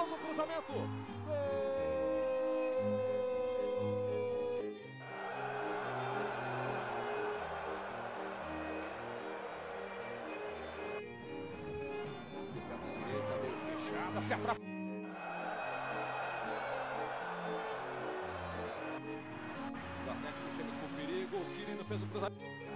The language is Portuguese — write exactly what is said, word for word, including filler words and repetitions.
faz o cruzamento. Gol! Direita, meio fechada, se atrapalha. O Atlético chega com perigo, o Quirino fez o cruzamento.